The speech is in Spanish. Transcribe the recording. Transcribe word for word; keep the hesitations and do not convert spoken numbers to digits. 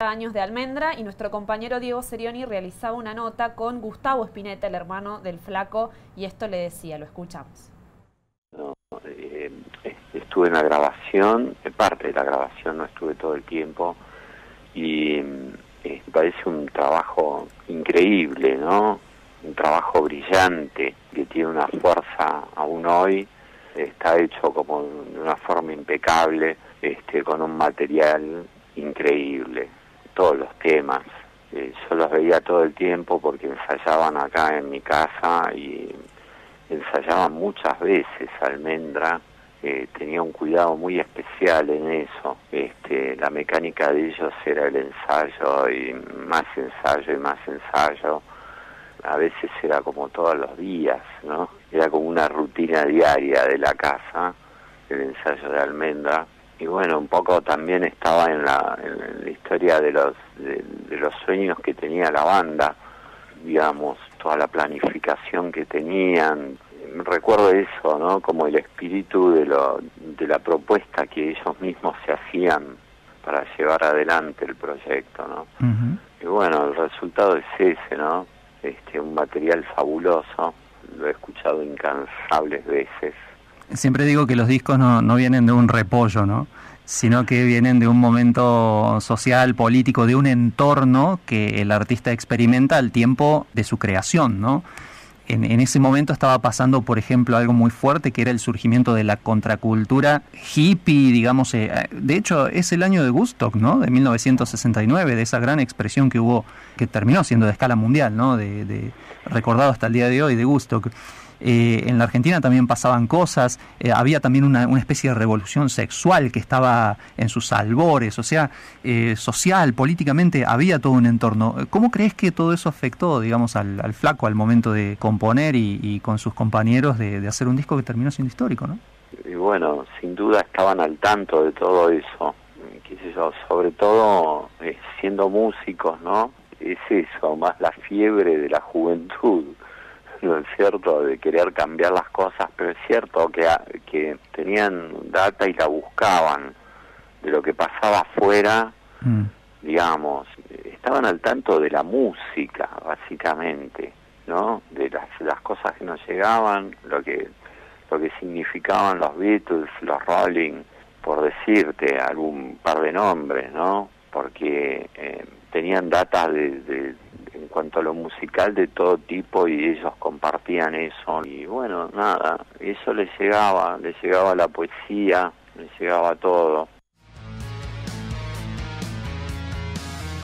años de Almendra, y nuestro compañero Diego Serioni realizaba una nota con Gustavo Spinetta, el hermano del Flaco, y esto le decía, lo escuchamos. No, eh, estuve en la grabación, parte de la grabación, no estuve todo el tiempo, y eh, parece un trabajo increíble, ¿no? Un trabajo brillante, que tiene una fuerza aún hoy, está hecho como de una forma impecable, este, con un material increíble, todos los temas. Eh, yo los veía todo el tiempo porque ensayaban acá en mi casa y ensayaban muchas veces. Almendra eh, tenía un cuidado muy especial en eso. Este, la mecánica de ellos era el ensayo y más ensayo y más ensayo. A veces era como todos los días, ¿no? Era como una rutina diaria de la casa, el ensayo de Almendra. Y bueno, un poco también estaba en la, en la historia de los, de, de los sueños que tenía la banda, digamos, toda la planificación que tenían. Recuerdo eso, ¿no? Como el espíritu de, lo, de la propuesta que ellos mismos se hacían para llevar adelante el proyecto, ¿no? Uh-huh. Y bueno, el resultado es ese, ¿no? Este, un material fabuloso, lo he escuchado incansables veces. Siempre digo que los discos no, no vienen de un repollo, ¿no? Sino que vienen de un momento social, político, de un entorno que el artista experimenta al tiempo de su creación, ¿no? En, en ese momento estaba pasando, por ejemplo, algo muy fuerte, que era el surgimiento de la contracultura hippie, digamos. Eh, de hecho, es el año de Woodstock, ¿no? De mil novecientos sesenta y nueve, de esa gran expresión que hubo, que terminó siendo de escala mundial, ¿no? De, de, recordado hasta el día de hoy, de Woodstock. Eh, en la Argentina también pasaban cosas, eh, había también una, una especie de revolución sexual que estaba en sus albores, o sea, eh, social, políticamente, había todo un entorno. ¿Cómo crees que todo eso afectó, digamos, al, al Flaco al momento de componer y, y con sus compañeros de, de hacer un disco que terminó siendo histórico, ¿no? Y bueno, sin duda estaban al tanto de todo eso, qué sé yo, sobre todo eh, siendo músicos, ¿no? Es eso, más la fiebre de la juventud, ¿no es cierto?, de querer cambiar las cosas, pero es cierto que, que tenían data y la buscaban de lo que pasaba afuera, mm. digamos, estaban al tanto de la música, básicamente, ¿no?, de las, las cosas que nos llegaban, lo que, lo que significaban los Beatles, los Rolling, por decirte algún par de nombres, ¿no?, porque eh, tenían data de, de en cuanto a lo musical de todo tipo y ellos compartían eso y bueno, nada, eso les llegaba, les llegaba la poesía, les llegaba todo.